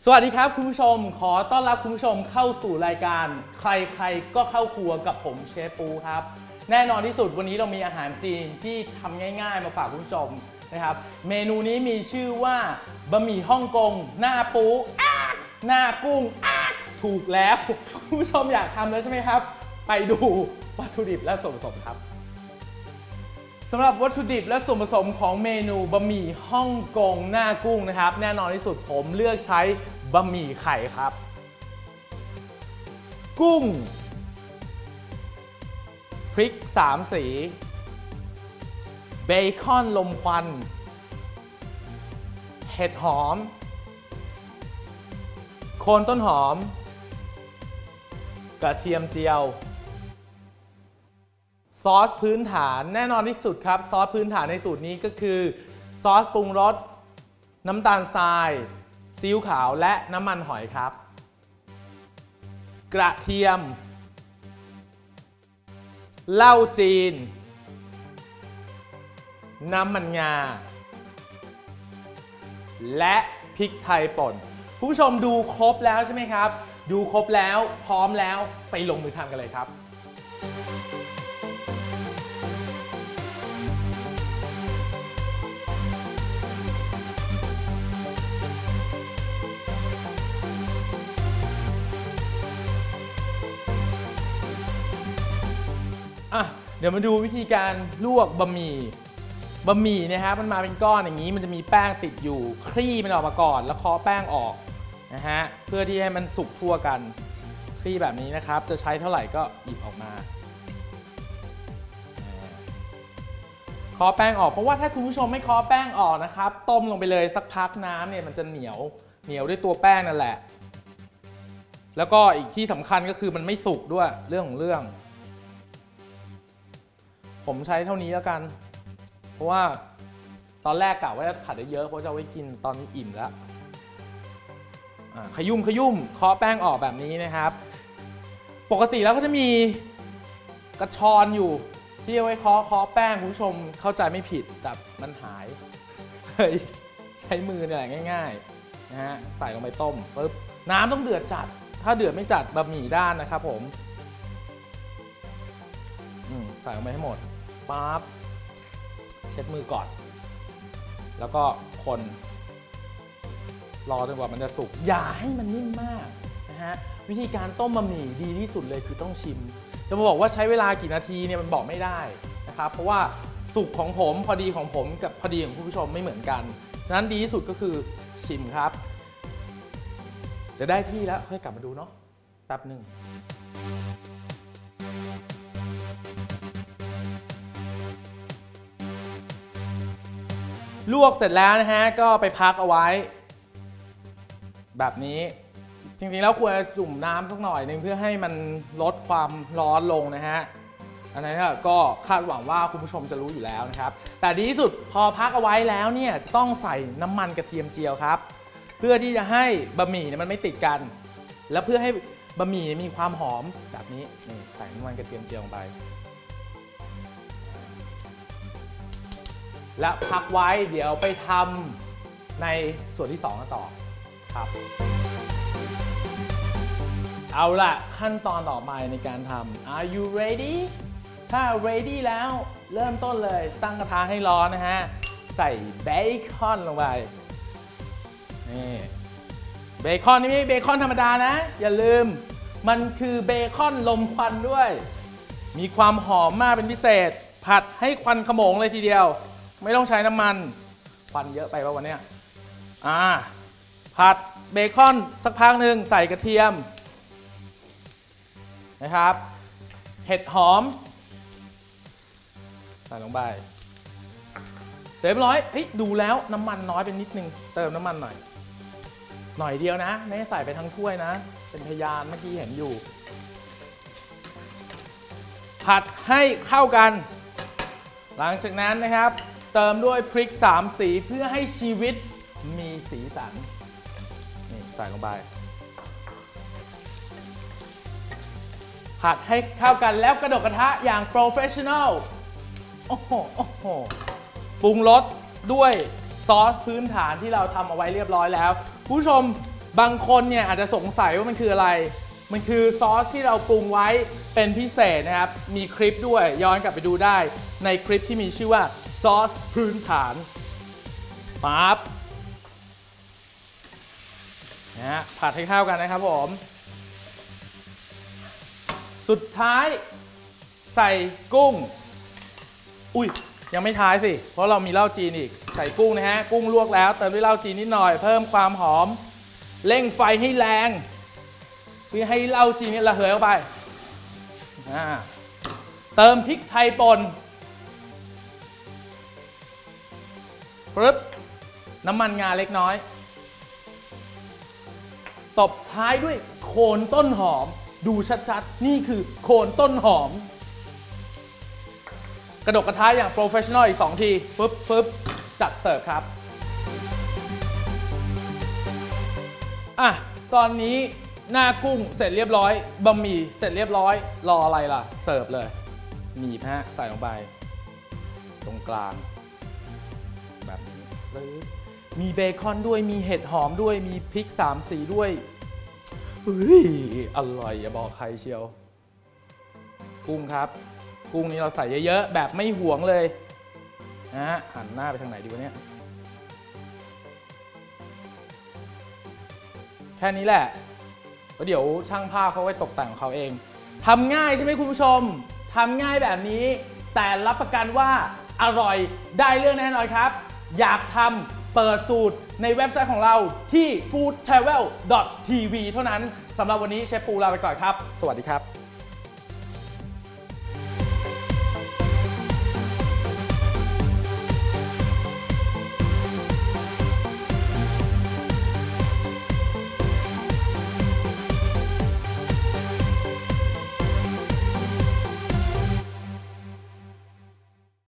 สวัสดีครับคุณผู้ชมขอต้อนรับคุณผู้ชมเข้าสู่รายการใครๆก็เข้าครัวกับผมเชฟปูครับแน่นอนที่สุดวันนี้เรามีอาหารจีนที่ทำง่ายๆมาฝากคุณผู้ชมนะครับเมนูนี้มีชื่อว่าบะหมี่ฮ่องกงหน้าปูหน้ากุ้งถูกแล้วคุณผู้ชมอยากทำแล้วใช่ไหมครับไปดูวัตถุดิบและส่วนผสมครับสำหรับวัตถุดิบและส่วนผสมของเมนูบะหมี่ฮ่องกงหน้ากุ้งนะครับแน่นอนที่สุดผมเลือกใช้บะหมี่ไข่ครับกุ้งพริก3 สีเบคอนลมควันเห็ดหอมโคนต้นหอมกระเทียมเจียวซอสพื้นฐานแน่นอนที่สุดครับซอสพื้นฐานในสูตรนี้ก็คือซอสปรุงรสน้ำตาลทรายซีอิ๊วขาวและน้ำมันหอยครับกระเทียมเหล้าจีนน้ำมันงาและพริกไทยป่นคุณผู้ชมดูครบแล้วใช่ไหมครับดูครบแล้วพร้อมแล้วไปลงมือทำกันเลยครับเดี๋ยวมาดูวิธีการลวกบะหมี่นะครับมันมาเป็นก้อนอย่างนี้มันจะมีแป้งติดอยู่คลี่มันออกมาก่อนแล้วเคาะแป้งออกนะฮะเพื่อที่ให้มันสุกทั่วกันคลี่แบบนี้นะครับจะใช้เท่าไหร่ก็หยิบออกมาเคาะแป้งออกเพราะว่าถ้าคุณผู้ชมไม่เคาะแป้งออกนะครับต้มลงไปเลยสักพักน้ำเนี่ยมันจะเหนียวด้วยตัวแป้งนั่นแหละแล้วก็อีกที่สำคัญก็คือมันไม่สุกด้วยเรื่องของเรื่องผมใช้เท่านี้แล้วกันเพราะว่าตอนแรกกะว่าจะผัดได้เยอะเพราะจะเอาไว้กินตอนนี้อิ่มแล้วขยุ่มเคาะแป้งออกแบบนี้นะครับปกติแล้วก็จะมีกระชอนอยู่ที่เอาไว้เคาะแป้งคุณผู้ชมเข้าใจไม่ผิดแต่มันหายใช้มือเนี่ยแหละง่ายๆนะฮะใส่ลงไปต้มปึ๊บน้ำต้องเดือดจัดถ้าเดือดไม่จัดบะหมี่ด้านนะครับผมใส่ลงไปให้หมดปั๊บเช็ดมือก่อนแล้วก็คนรอจนกว่ามันจะสุกอย่าให้มันนิ่มมากนะฮะวิธีการต้มบะหมี่ดีที่สุดเลยคือต้องชิมจะมาบอกว่าใช้เวลากี่นาทีเนี่ยมันบอกไม่ได้นะครับเพราะว่าสุกของผมพอดีของผมกับพอดีของคุณผู้ชมไม่เหมือนกันฉะนั้นดีที่สุดก็คือชิมครับจะได้ที่แล้วค่อยกลับมาดูเนาะแป๊บหนึ่งลวกเสร็จแล้วนะฮะก็ไปพักเอาไว้แบบนี้จริงๆแล้วควรจะจุ่มน้ำสักหน่อยนึงเพื่อให้มันลดความร้อนลงนะฮะอันนั้นก็คาดหวังว่าคุณผู้ชมจะรู้อยู่แล้วนะครับแต่ดีที่สุดพอพักเอาไว้แล้วเนี่ยจะต้องใส่น้ำมันกระเทียมเจียวครับเพื่อที่จะให้บะหมี่เนี่ยมันไม่ติดกันและเพื่อให้บะหมี่มีความหอมแบบนี้นี่ใส่น้ำมันกระเทียมเจียวลงไปและพักไว้เดี๋ยวไปทำในส่วนที่2กันต่อครับเอาล่ะขั้นตอนต่อไปในการทำ Are you ready ถ้า ready แล้วเริ่มต้นเลยตั้งกระทะให้ร้อนนะฮะใส่เบคอนลงไปนี่เบคอนนี่ไม่ใช่เบคอนธรรมดานะอย่าลืมมันคือเบคอนลมควันด้วยมีความหอมมากเป็นพิเศษผัดให้ควันขโมงเลยทีเดียวไม่ต้องใช้น้ำมันควันเยอะไปป่ะวันนี้ผัดเบคอนสักพักหนึ่งใส่กระเทียมนะครับเห็ดหอมใส่ลงไปเสร็จเรียบร้อยดูแล้วน้ำมันน้อยเป็นนิดนึงเติมน้ำมันหน่อยเดียวนะไม่ใส่ไปทั้งถ้วยนะเป็นพยานเมื่อกี้เห็นอยู่ผัดให้เข้ากันหลังจากนั้นนะครับเติมด้วยพริก3 สีเพื่อให้ชีวิตมีสีสันนี่ใส่ลงไปผัดให้เข้ากันแล้วกระดกกระทะอย่างโปรเฟชชั่นอลโอ้โหปรุงรสด้วย ซอสพื้นฐานที่เราทำเอาไว้เรียบร้อยแล้วผู้ชมบางคนเนี่ยอาจจะสงสัยว่ามันคืออะไรมันคือซอสที่เราปรุงไว้เป็นพิเศษนะครับมีคลิปด้วยย้อนกลับไปดูได้ในคลิปที่มีชื่อว่าซอสพื้นฐานปั๊บนะฮะผัดให้เข้ากันนะครับผมสุดท้ายใส่กุ้งอุ้ยยังไม่ท้ายสิเพราะเรามีเหล้าจีนอีกใส่กุ้งนะฮะกุ้งลวกแล้วเติมด้วยเหล้าจีนนิดหน่อยเพิ่มความหอมเร่งไฟให้แรงเพื่อให้เหล้าจีนนี่ระเหยออกไปเติมพริกไทยป่นปึ๊บน้ำมันงาเล็กน้อยตบท้ายด้วยโคนต้นหอมดูชัดๆนี่คือโคนต้นหอมกระดกกระทะอย่างโปรเฟชชั่นอลอีก2ทีปึ๊บจัดเสิร์ฟครับตอนนี้หน้ากุ้งเสร็จเรียบร้อยบะหมี่เสร็จเรียบร้อยรออะไรล่ะเสิร์ฟเลยหนีบฮะใส่ลงไปตรงกลางแบบนี้มีเบคอนด้วยมีเห็ดหอมด้วยมีพริก3 สีด้วยเฮ้ยอร่อยอย่าบอกใครเชียวกุ้งครับกุ้งนี้เราใส่เยอะๆแบบไม่หวงเลยนะฮะหันหน้าไปทางไหนดีวะเนี่ยแค่นี้แหละแล้วเดี๋ยวช่างภาพเขาไว้ตกแต่งของเขาเองทำง่ายใช่ไหมคุณผู้ชมทำง่ายแบบนี้แต่รับประกันว่าอร่อยได้เรื่องแน่นอนครับอยากทำเปิดสูตรในเว็บไซต์ของเราที่ foodtravel.tv เท่านั้นสำหรับวันนี้เชฟปูลาไปก่อนครับสวัสดีครับ